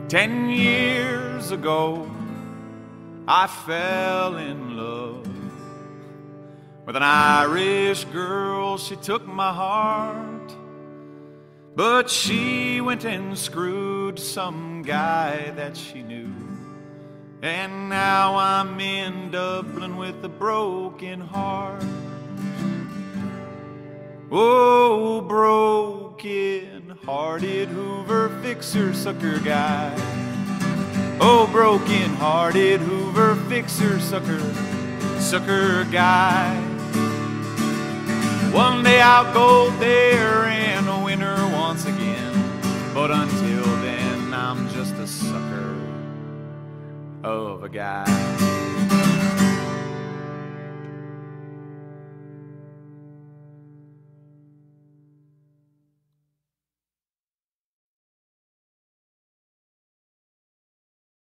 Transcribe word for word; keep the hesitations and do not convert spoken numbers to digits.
Ten years ago, I fell in love with an Irish girl. She took my heart, but she went and screwed some guy that she knew. And now I'm in Dublin with a broken heart. Oh, broken-hearted Hoover fixer sucker guy. Oh, broken-hearted Hoover fixer sucker, sucker guy. One day I'll go there and win her once again, but until then I'm just a sucker of a guy.